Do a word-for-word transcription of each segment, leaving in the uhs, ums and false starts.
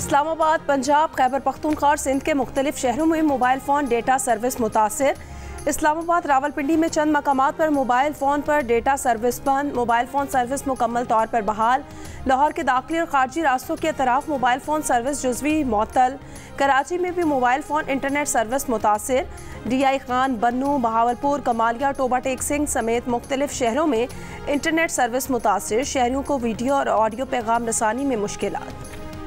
इस्लामाबाद, पंजाब, खैबर पख्तूनख्वा और सिंध के मुख्तलिफ शहरों में मोबाइल फ़ोन डेटा सर्विस मुतासिर। इस्लामाबाद, रावलपिंडी में चंद मकामात पर मोबाइल फ़ोन पर डेटा सर्विस बंद। मोबाइल फ़ोन सर्विस मुकम्मल तौर पर बहाल। लाहौर के दाखिली और खारजी रास्तों के तरफ मोबाइल फ़ोन सर्विस जुज़वी मअतल। कराची में भी मोबाइल फ़ोन इंटरनेट सर्विस मुतासिर। डी आई खान, बन्नू, बहावलपुर, कमालिया, टोबा टेक सिंह समेत मुख्तलिफ शहरों में इंटरनेट सर्विस मुतासिर। शहरियों को वीडियो और ऑडियो पैगाम रसानी में मुश्किलात।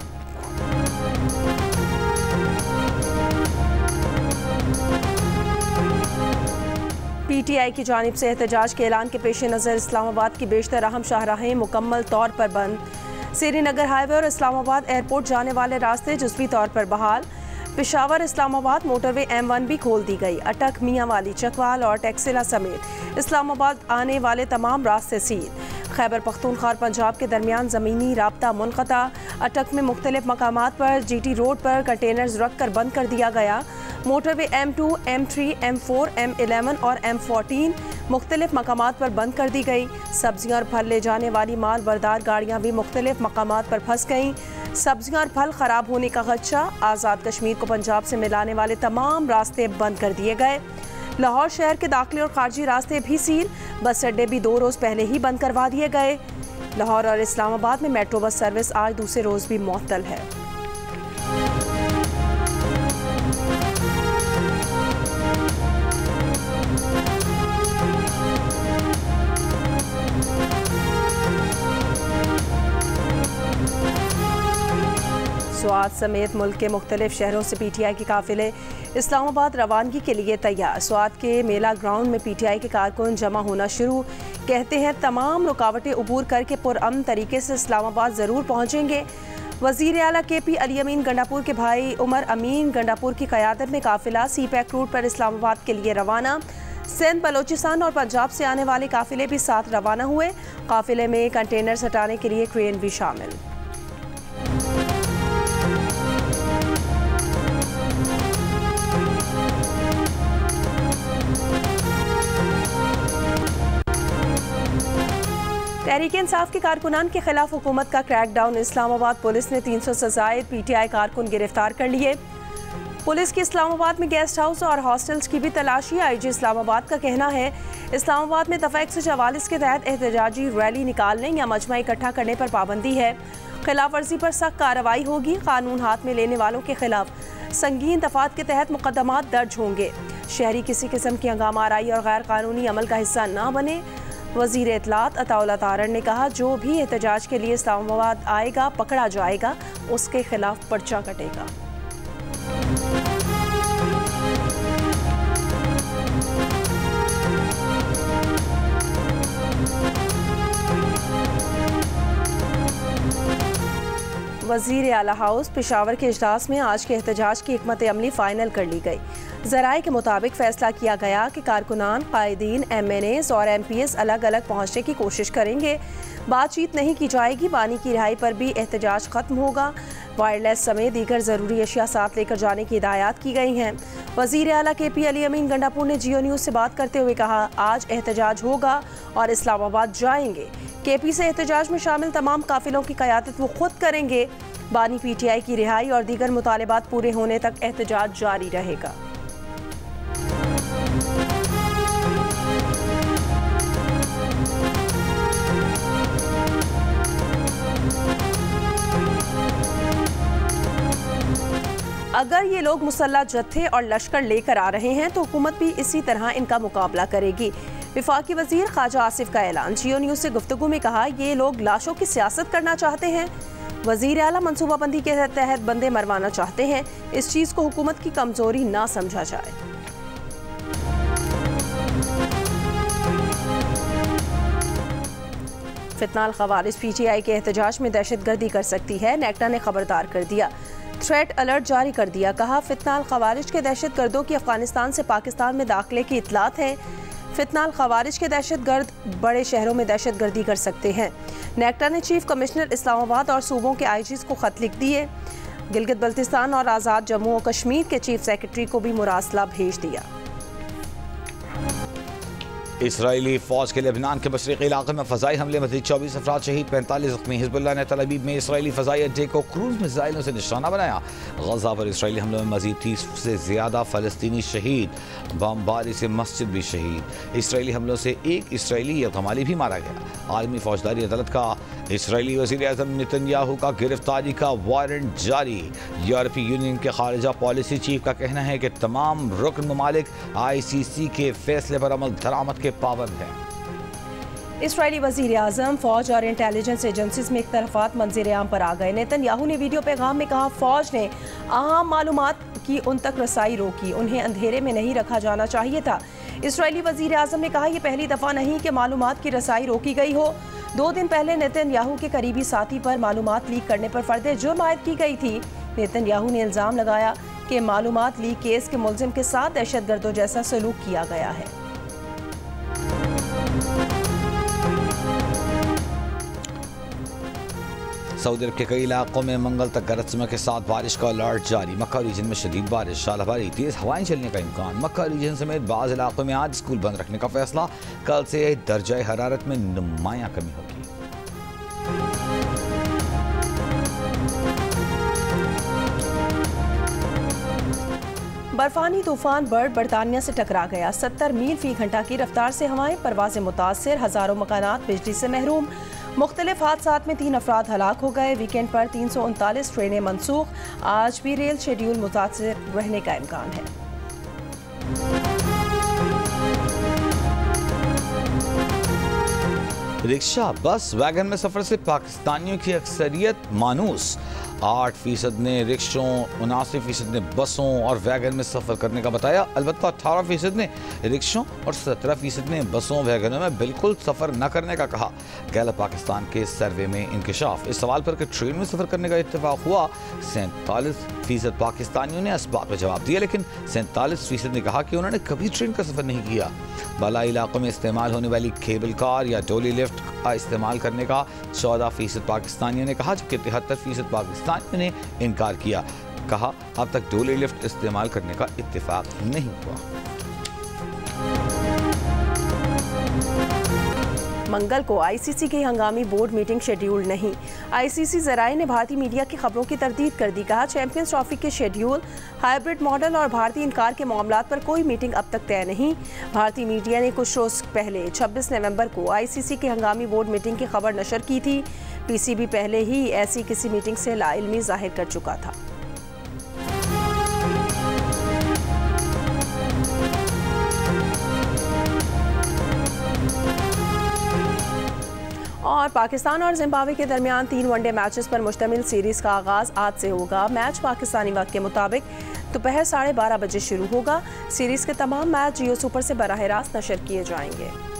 पी टी आई की जानिब से एहतजाज के ऐलान के पेश नज़र इस्लामाबाद की बेशतर अहम शाहराहें मुकम्मल तौर पर बंद। श्रीनगर हाईवे और इस्लामाबाद एयरपोर्ट जाने वाले रास्ते जुज़वी तौर पर बहाल। Peshawar Islamabad motorway M one भी खोल दी गई। अटक, मियाँ वाली, चकवाल और टैक्सिला समेत इस्लामाबाद आने वाले तमाम रास्ते सील। खैबर पख्तूनख्वा और पंजाब के दरमियान ज़मीनी राब्ता मुनक़ता। अटक में मुख्तलिफ मकामात पर जी टी रोड पर कंटेनर्स रख कर बंद कर दिया गया। Motorway M two, M three, M four, M eleven और एम फोर्टीन मुख्तलिफ मकामात पर बंद कर दी गई। सब्जियाँ और फल ले जाने वाली माल बरदार गाड़ियाँ भी मुख्तलिफ मकामात पर फंस गईं। सब्जियाँ और फल ख़राब होने का खदशा। आज़ाद कश्मीर को पंजाब से मिलाने वाले तमाम रास्ते बंद कर दिए गए। लाहौर शहर के दाखिली और खारजी रास्ते भी सील। बस अड्डे भी दो रोज़ पहले ही बंद करवा दिए गए। लाहौर और इस्लामाबाद में मेट्रो बस सर्विस आज दूसरे रोज़ भी मुअत्तल है। स्वात समेत मुल्क के मुख्तलिफ शहरों से पी टी आई के काफिले इस्लामाबाद रवानगी के लिए तैयार। स्वात के मेला ग्राउंड में पी टी आई के कारकुन जमा होना शुरू। कहते हैं तमाम रुकावटें अबूर करके पुरअमन तरीके से इस्लामाबाद ज़रूर पहुँचेंगे। वज़ीर आला के पी अली अमीन गंडापुर के भाई उमर अमीन गंडापुर की क़यादत में काफिला सी पैक रूट पर इस्लामाबाद के लिए रवाना। सिंध, बलोचिस्तान और पंजाब से आने वाले काफिले भी साथ रवाना हुए। काफिले में कंटेनर्स हटाने के लिए क्रेन भी शामिल। तहरीक इंसाफ के कारकुनान के खिलाफ हुकूमत का क्रैकडाउन। इस्लामाबाद पुलिस ने तीन सौ से ज़ायद पी टी आई कारकुन गिरफ्तार कर लिए। पुलिस की इस्लामाबाद में गेस्ट हाउस और हॉस्टल्स की भी तलाशी। आई जी इस्लामाबाद का कहना है इस्लामाबाद में दफ़ा एक सौ चवालीस के तहत एहतजाजी रैली निकालने या मजमा इकट्ठा करने पर पाबंदी है। खिलाफ वर्जी पर सख्त कार्रवाई होगी। कानून हाथ में लेने वालों के खिलाफ संगीन दफात के तहत मुकदमात दर्ज होंगे। शहरी किसी किस्म की हंगामा आराई और गैर कानूनी अमल का हिस्सा ना बने। वज़ीर इत्तलात अताउल्लाह तारड़ ने कहा जो भी एहतजाज के लिए इस्लामाबाद आएगा पकड़ा जाएगा, उसके खिलाफ पर्चा कटेगा। वज़ीर आला हाउस पेशावर के इजलास में आज के एहतजाज की हिकमत अमली फ़ाइनल कर ली गई। ज़राए के मुताबिक फ़ैसला किया गया कि कारकुनान, कायदीन, एम एन एस और एम पी एस अलग अलग पहुँचने की कोशिश करेंगे। बातचीत नहीं की जाएगी। बानी की रिहाई पर भी एहतजाज ख़त्म होगा। वायरलेस समेत दीगर ज़रूरी अशिया साथ लेकर जाने की हिदायत की गई हैं। वज़ीर आला के पी अली अमीन गंडापुर ने जियो न्यूज़ से बात करते हुए कहा आज एहतजाज होगा और इस्लामाबाद जाएंगे। के पी से एहतजाज में शामिल तमाम काफिलों की क़यादत वो खुद करेंगे। बानी पी टी आई की रिहाई और दीगर मुतालिबात पूरे होने तक एहतजाज जारी रहेगा। अगर ये लोग मुसल्लह जत्थे और लश्कर लेकर आ रहे हैं तो हुकूमत भी इसी तरह इनका मुकाबला करेगी। विफाकी वजीर ख्वाजा आसिफ का ऐलान। जियो न्यूज़ से गुफ्तगू में कहा ये लोग लाशों की सियासत करना चाहते हैं। वजीर आला मनसूबाबंदी के तहत बंदे मरवाना चाहते हैं। इस चीज़ को हुकूमत की कमजोरी ना समझा जाए। फितनाल खवारिज पी टी आई के एहतजाज में दहशतगर्दी कर सकती है। नेक्टा ने खबरदार कर दिया। थ्रेट अलर्ट जारी कर दिया। कहा फितनाल खवारिज के दहशत गर्दों की अफगानिस्तान से पाकिस्तान में दाखिले की इतलात है। फितनाल खवारिज के दहशत गर्द बड़े शहरों में दहशत गर्दी कर सकते हैं। नेक्टा ने चीफ कमिश्नर इस्लामाबाद और सूबों के आई जीज़ को खत लिख दिए। गिलगित बल्तिस्तान और आज़ाद जम्मू और कश्मीर के चीफ सेक्रेटरी को भी मुरासला भेज दिया। इसराइली फौज के लेबनान के मशरक़ी इलाके में फ़ज़ाई हमले में चौबीस अफराद शहीद, पैंतालीस ज़ख्मी। हिज़्बुल्लाह ने तल अवीव में इसराइली फ़ज़ाई अड्डे को क्रूज़ मिसाइलों से निशाना बनाया। गज़ा पर इसराइली हमलों में मज़ीद तीस से ज़्यादा फ़लस्तीनी शहीद, बमबारी से मस्जिद भी शहीद। इसराइली हमलों से एक इसराइली यरगमाली भी मारा गया। आलमी फौजदारी अदालत का इसराइली वज़ीर आज़म नेतन्याहू का गिरफ्तारी का वारंट जारी। यूरोपीय यूनियन के खारिजा पॉलिसी चीफ का कहना है कि तमाम रुकन ममालिक आई सी सी के फैसले पर अमल दरामद के पाबंद हैं। इसराइली वज़ीर आज़म फौज और इंटेलिजेंस एजेंसीज में इख्तलाफात मंजर आम पर आ गए। नेतन्याहू ने वीडियो पैगाम में कहा, फौज ने अहम मालूमात की उन तक रसाई रोकी, उन्हें अंधेरे में नहीं रखा जाना चाहिए था। इसराइली वज़ीर आज़म ने कहा, यह पहली दफ़ा नहीं कि मालूमात की रसाई रोकी गई हो। दो दिन पहले नेतन्याहू के करीबी साथी पर मालूमात लीक करने पर फर्द जुर्म आयद की गई थी। नेतन्याहू ने इल्ज़ाम लगाया कि मालूमात लीक केस के मुलजिम के साथ दहशतगर्दों जैसा सलूक किया गया है। सऊदी अरब के कई इलाकों में मंगल तक गरज चमक के साथ बारिश का अलर्ट जारी। मक्का रीजन में शदीद बारिश, शालाबारी, तेज हवाएं चलने का इम्कान। मक्का रीजन समेत बाज़ इलाकों में आज स्कूल बंद रखने का फैसला। कल से दर्जा हरारत में नुमायां कमी होगी। बर्फानी तूफान बर्ड बरतानिया से टकरा गया। सत्तर मील फी घंटा की रफ्तार से हवाएं, परवाज़ें मुतासिर, हज़ारों मकानात बिजली से महरूम। मुख्तलिफ हादसात में तीन अफराद हलाक हो गए। वीकेंड पर तीन सौ उनतालीस ट्रेनें मनसूख। आज भी रेल शेड्यूल मुतासिर रहने का इम्कान है। रिक्शा, बस, वैगन में सफ़र से पाकिस्तानियों की अक्सरियत मानूस। आठ फीसद ने रिक्शों, उनासी फीसद ने बसों और वैगन में सफ़र करने का बताया। अलबत्ता अठारह फीसद ने रिक्शों और सत्रह फीसद ने बसों वैगनों में बिल्कुल सफ़र न करने का कहा। गैलप पाकिस्तान के सर्वे में इंकशाफ। इस सवाल पर कि ट्रेन में सफ़र करने का इत्तेफाक हुआ, सैंतालीस फीसद पाकिस्तानियों ने असबाब में जवाब दिया, लेकिन सैंतालीस फीसद ने कहा कि उन्होंने कभी ट्रेन का सफ़र नहीं किया। बालाई इलाकों में इस्तेमाल होने वाली केबल कार या डोली लिफ्ट का इस्तेमाल करने का चौदह फीसद पाकिस्तानियों ने कहा, जबकि तिहत्तर फीसद पाकिस्तानियों ने इनकार किया। कहा, अब तक डोली लिफ्ट इस्तेमाल करने का इत्तेफाक नहीं हुआ। मंगल को आईसीसी की हंगामी बोर्ड मीटिंग शेड्यूल नहीं। आईसीसी ज़राए ने भारतीय मीडिया की खबरों की तरदीद कर दी। कहा, चैंपियंस ट्रॉफी के शेड्यूल, हाइब्रिड मॉडल और भारतीय इनकार के मामलात पर कोई मीटिंग अब तक तय नहीं। भारतीय मीडिया ने कुछ रोज पहले छब्बीस नवंबर को आईसीसी की हंगामी बोर्ड मीटिंग की खबर नशर की थी। पीसीबी पहले ही ऐसी किसी मीटिंग से लाइल्मी जाहिर कर चुका था। और पाकिस्तान और जिम्बाब्वे के दरमियान तीन वनडे मैचेस पर मुश्तमिल सीरीज का आगाज आज से होगा। मैच पाकिस्तानी वक्त के मुताबिक दोपहर साढ़े बारह बजे शुरू होगा। सीरीज के तमाम मैच जियो सुपर से बराह रास्त नशर किए जाएंगे।